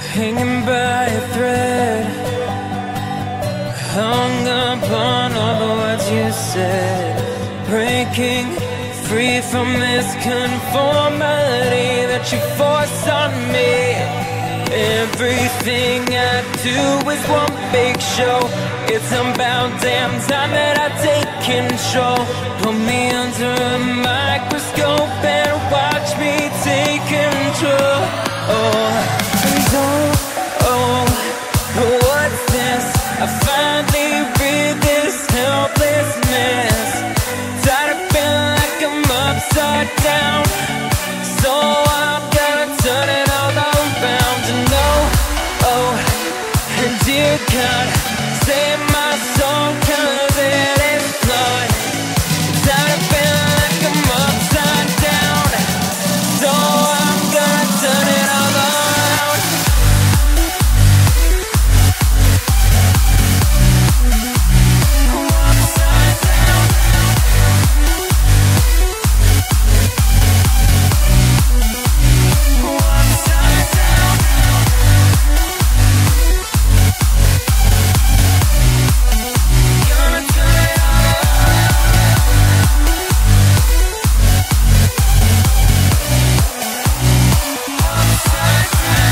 hanging by a thread, hung upon all the words you said, breaking free from this conformity that you force on me. Everything I do is one big show. It's about damn time that I take control. Put me under a microscope and watch me take control. What's this? I finally read this helplessness. Tired of feeling like I'm upside down, so I'm gonna turn it all around. And dear God, save my soul, 'cause it is flawed. Tired of feeling like I'm upside down, so I'm gonna turn it all around. Upside down. Upside down. Gonna turn it all upside down.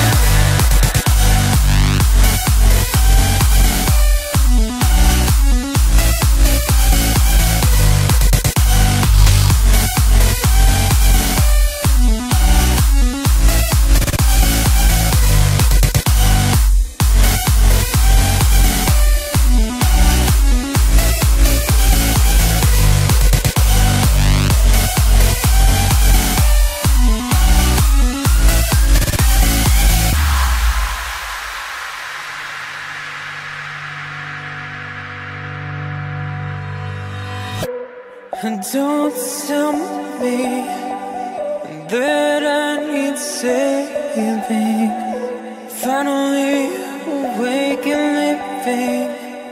Don't tell me that I need saving. Finally awake and living.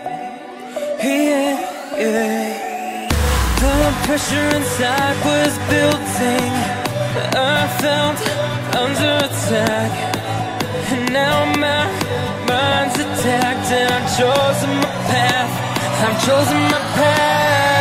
Yeah. The pressure inside was building. I felt under attack, and now my mind's attacked. And I've chosen my path.